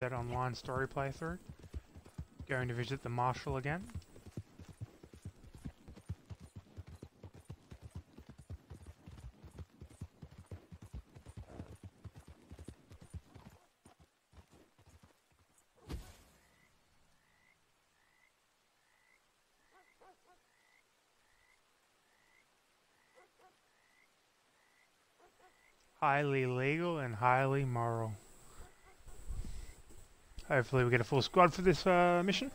that online story playthrough. Going to visit the Marshal again. Highly legal and highly moral. Hopefully we get a full squad for this mission.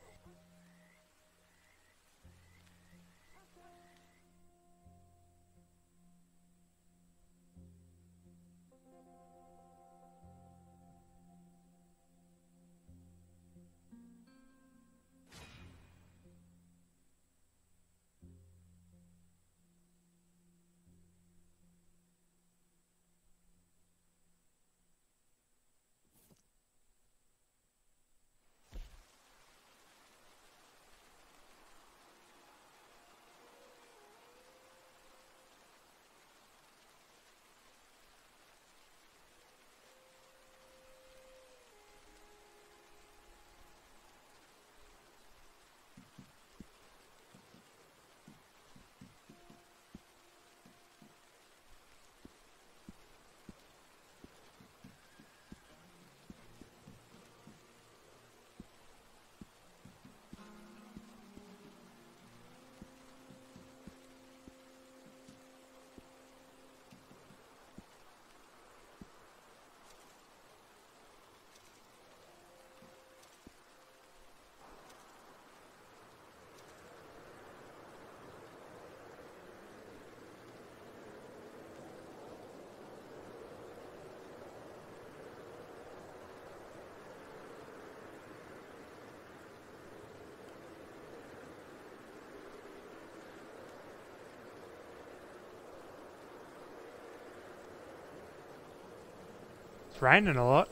It's raining a lot.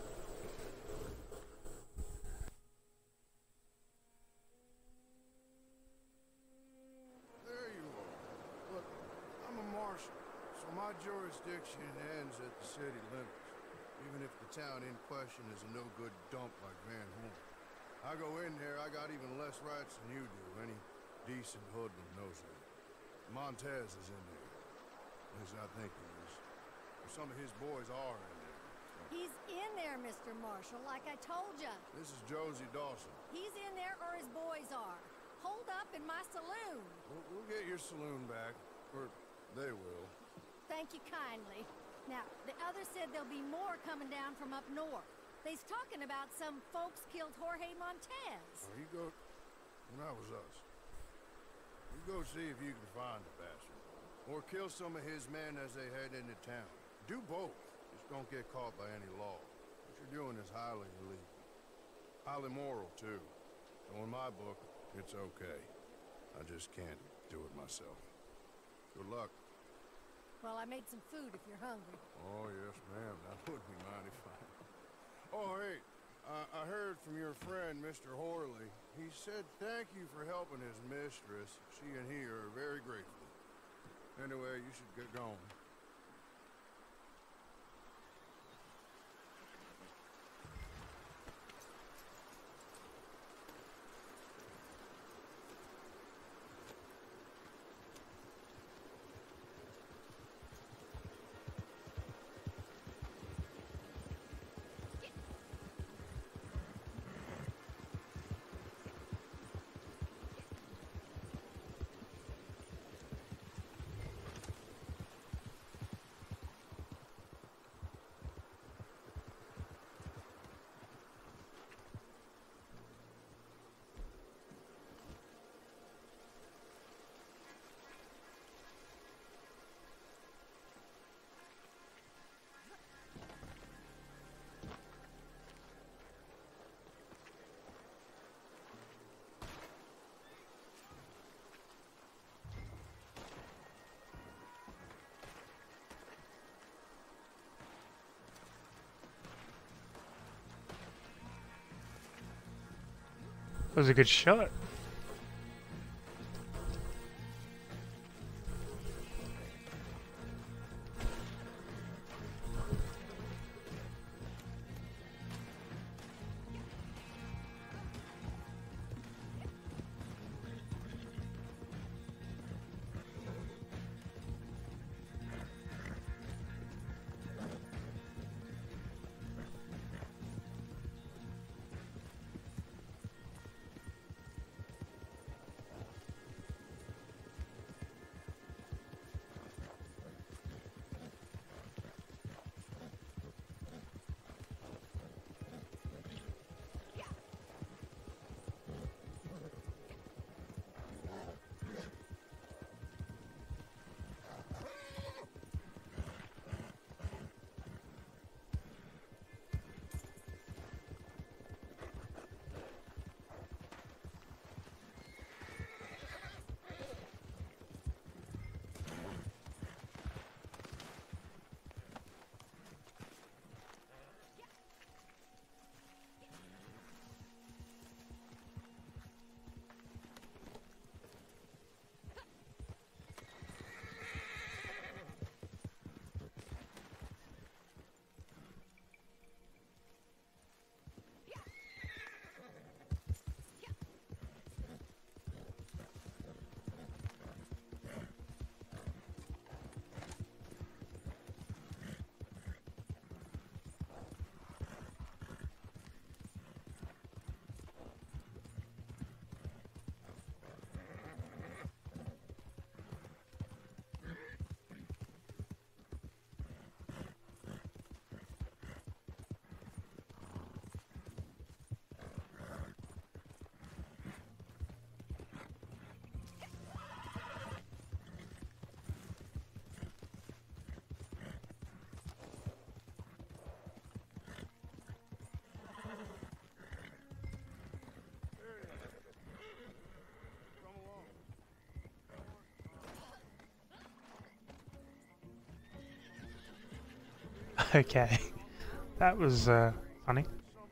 There you are. Look, I'm a marshal, so my jurisdiction ends at the city limits, even if the town in question is a no-good dump like Van Horn. I go in there, I got even less rights than you do. Any decent hoodlum knows that. Montez is in there. At least I think he is. Or some of his boys are in there. He's in there, Mr. Marshall, like I told ya. This is Josie Dawson. He's in there or his boys are. Hold up in my saloon. We'll get your saloon back. Or they will. Thank you kindly. Now, the others said there'll be more coming down from up north. They's talking about some folks killed Jorge Montez. Well, you go... And that was us. You go see if you can find the bastard. Or kill some of his men as they head into town. Do both. Just don't get caught by any law. What you're doing is highly illegal. Highly moral, too. So in my book, it's okay. I just can't do it myself. Good luck. Well, I made some food if you're hungry. Oh, yes, ma'am. That would be mighty fine. Oh, hey. I heard from your friend, Mr. Horley. He said thank you for helping his mistress. She and he are very grateful. Anyway, you should get going. That was a good shot. Okay. That was funny.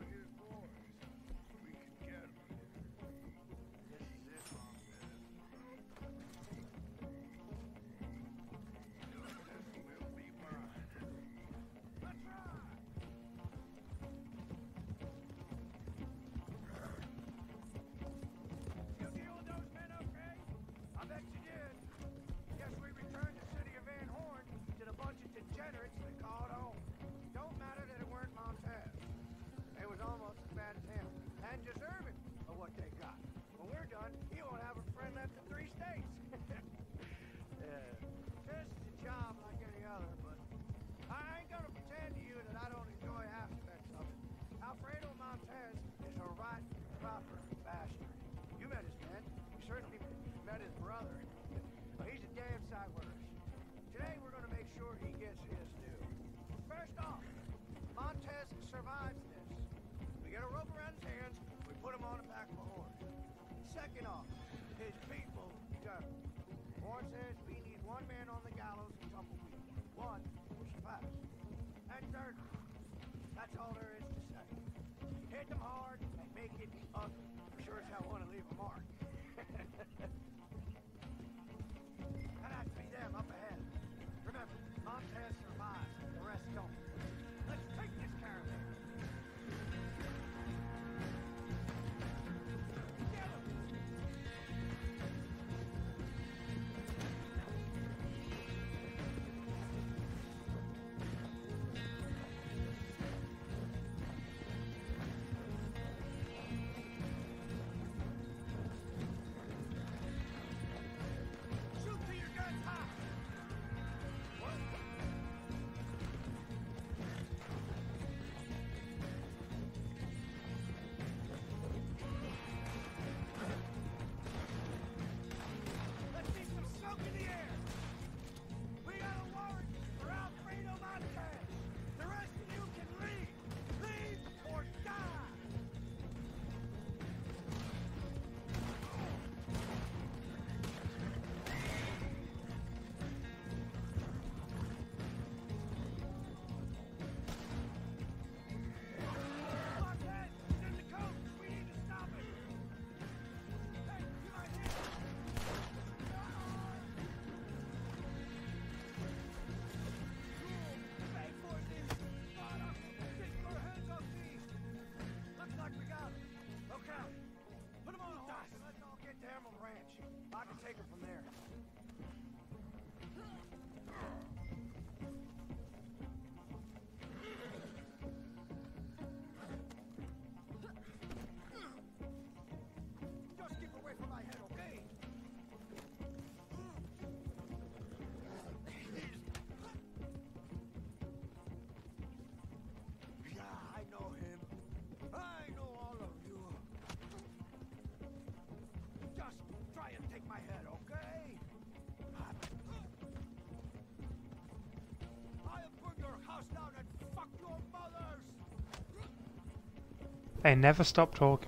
They never stop talking.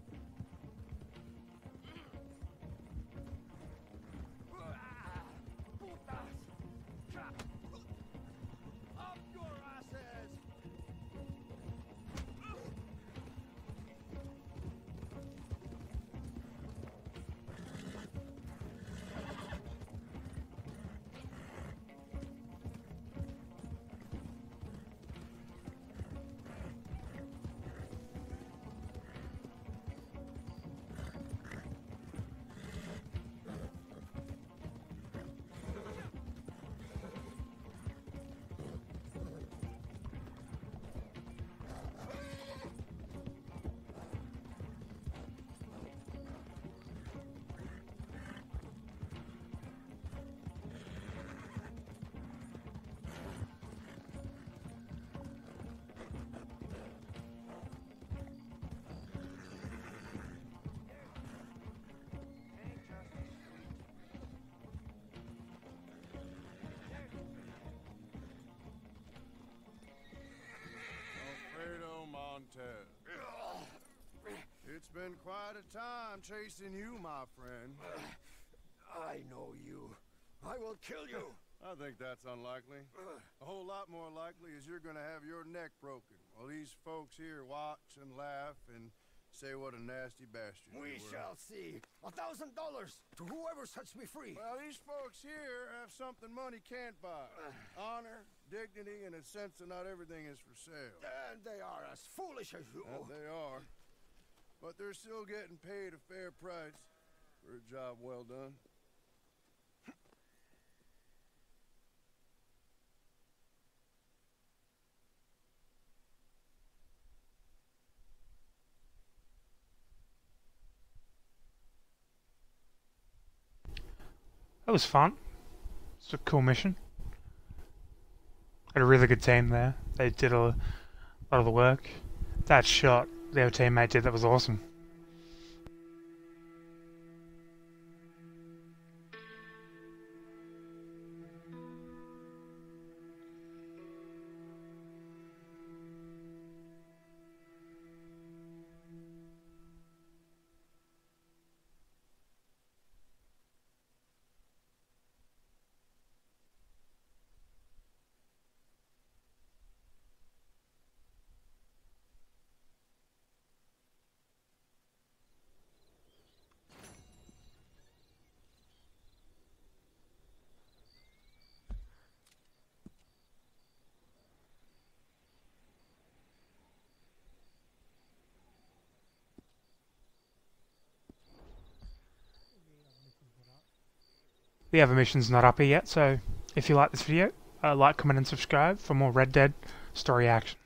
It's been quite a time chasing you, my friend. I know you. I will kill you. I think that's unlikely. A whole lot more likely is you're gonna have your neck broken while these folks here watch and laugh and say what a nasty bastard We you were. shall see. $1,000 to whoever sets me free. Well, these folks here have something money can't buy. Honor, dignity, and a sense that not everything is for sale. And they are as foolish as you. And they are. But they're still getting paid a fair price for a job well done. That was fun. It's a cool mission. Had a really good team there. They did a lot of the work. That shot their teammate did, that was awesome. The other mission's not up here yet, so if you like this video, like, comment and subscribe for more Red Dead story action.